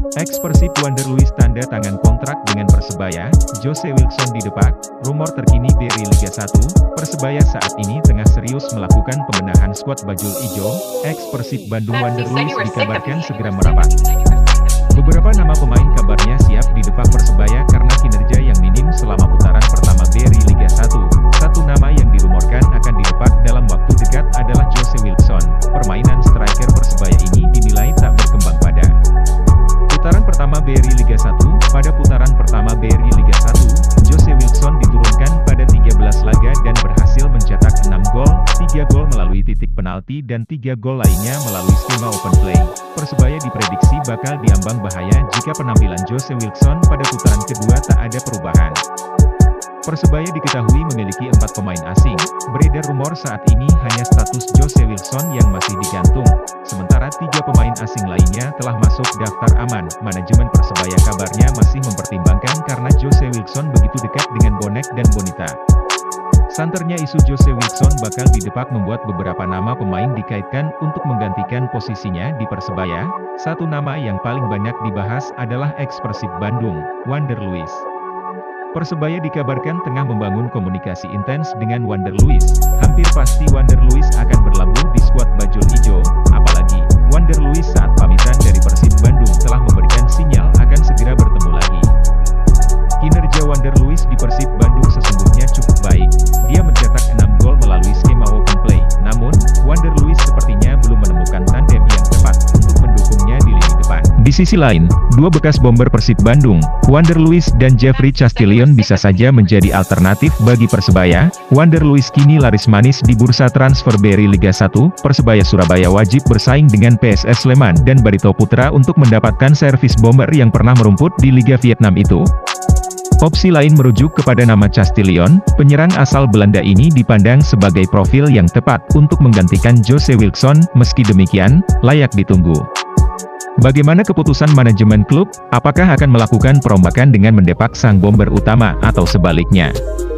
Ex Persib Wander Luiz tanda tangan kontrak dengan Persebaya, Jose Wilson didepak. Rumor terkini dari Liga 1, Persebaya saat ini tengah serius melakukan pembenahan skuad bajul ijo. Ex Persib Bandung Wander Luiz dikabarkan segera merapat. Beberapa nama pemain kabarnya siap didepak Persebaya karena kinerja yang minim selama putaran pertama dari Liga 1. Satu nama yang dirumorkan akan didepak dalam waktu dekat adalah Jose Wilson. Permainan striker Persebaya ini dinilai tak berkembang pada putaran pertama BRI Liga 1. Pada putaran pertama BRI Liga 1, Jose Wilson diturunkan pada 13 laga dan berhasil mencetak 6 gol, 3 gol melalui titik penalti dan 3 gol lainnya melalui skema open play. Persebaya diprediksi bakal diambang bahaya jika penampilan Jose Wilson pada putaran kedua tak ada perubahan. Persebaya diketahui memiliki 4 pemain asing. Beredar rumor saat ini hanya status Jose Wilson yang masih digantung. Sementara 3 pemain asing lainnya telah masuk daftar aman. Manajemen Persebaya kabarnya masih mempertimbangkan karena Jose Wilson begitu dekat dengan bonek dan bonita. Santernya isu Jose Wilson bakal didepak membuat beberapa nama pemain dikaitkan untuk menggantikan posisinya di Persebaya. Satu nama yang paling banyak dibahas adalah ex Persib Bandung, Wander Luiz. Persebaya dikabarkan tengah membangun komunikasi intens dengan Wander Luiz. Hampir pasti Wander Luiz akan berlabuh di skuad bajul ijo, apalagi Wander Luiz saat pamitan dari Persib Bandung telah memberikan sinyal akan segera bertemu lagi. Kinerja Wander Luiz di Persib Bandung sesungguhnya cukup baik. Dia mencetak 6 gol melalui skema open play. Namun, Wander Luiz sepertinya belum menemukan tandem yang tepat untuk mendukungnya di lini depan. Di sisi lain, dua bekas bomber Persib Bandung, Wander Luiz dan Jeffrey Chastillion bisa saja menjadi alternatif bagi Persebaya. Wander Luiz kini laris manis di bursa transfer BRI Liga 1. Persebaya Surabaya wajib bersaing dengan PSS Sleman dan Barito Putra untuk mendapatkan servis bomber yang pernah merumput di Liga Vietnam itu. Opsi lain merujuk kepada nama Chastillion. Penyerang asal Belanda ini dipandang sebagai profil yang tepat untuk menggantikan Jose Wilson. Meski demikian, layak ditunggu bagaimana keputusan manajemen klub, apakah akan melakukan perombakan dengan mendepak sang bomber utama atau sebaliknya.